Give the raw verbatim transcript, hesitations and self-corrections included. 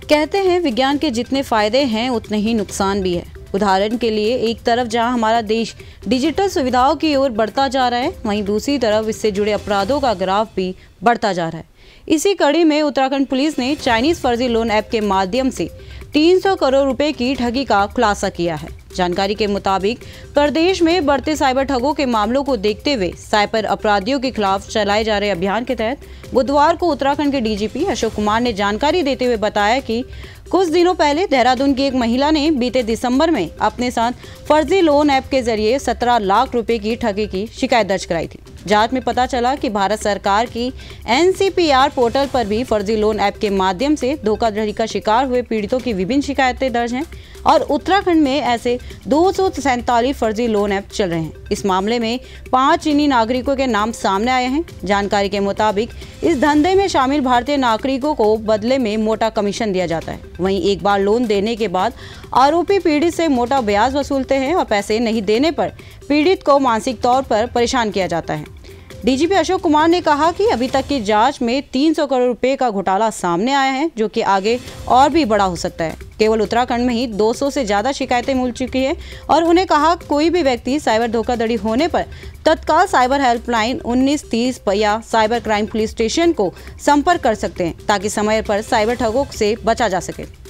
कहते हैं विज्ञान के जितने फायदे हैं उतने ही नुकसान भी है। उदाहरण के लिए एक तरफ जहां हमारा देश डिजिटल सुविधाओं की ओर बढ़ता जा रहा है, वहीं दूसरी तरफ इससे जुड़े अपराधों का ग्राफ भी बढ़ता जा रहा है। इसी कड़ी में उत्तराखंड पुलिस ने चाइनीज फर्जी लोन ऐप के माध्यम से तीन सौ करोड़ रुपए की ठगी का खुलासा किया है। जानकारी के मुताबिक प्रदेश में बढ़ते साइबर ठगों के मामलों को देखते हुए साइबर अपराधियों के खिलाफ चलाए जा रहे अभियान के तहत बुधवार को उत्तराखंड के डीजीपी अशोक कुमार ने जानकारी देते हुए बताया कि कुछ दिनों पहले देहरादून की एक महिला ने बीते दिसंबर में अपने साथ फर्जी लोन ऐप के जरिए सत्रह लाख रुपए की ठगी की शिकायत दर्ज कराई थी। जांच में पता चला कि भारत सरकार की N C P R portal पर भी फर्जी लोन ऐप के माध्यम से धोखाधड़ी का शिकार हुए पीड़ितों की विभिन्न शिकायतें दर्ज हैं और उत्तराखंड में ऐसे दो सौ सैंतालीस फर्जी लोन ऐप चल रहे हैं। इस मामले में पांच चीनी नागरिकों के नाम सामने आए हैं। जानकारी के मुताबिक इस धंधे में शामिल भारतीय नागरिकों को बदले में मोटा कमीशन दिया जाता है। वहीं एक बार लोन देने के बाद आरोपी पीड़ित से मोटा ब्याज वसूलते हैं और पैसे नहीं देने पर पीड़ित को मानसिक तौर पर परेशान किया जाता है। डीजीपी अशोक कुमार ने कहा कि अभी तक की जांच में तीन सौ करोड़ रुपए का घोटाला सामने आया है, जो कि आगे और भी बड़ा हो सकता है। केवल उत्तराखंड में ही दो सौ से ज्यादा शिकायतें मिल चुकी है और उन्हें कहा कोई भी व्यक्ति साइबर धोखाधड़ी होने पर तत्काल साइबर हेल्पलाइन उन्नीस तीस या साइबर क्राइम पुलिस स्टेशन को संपर्क कर सकते हैं ताकि समय पर साइबर ठगों से बचा जा सके।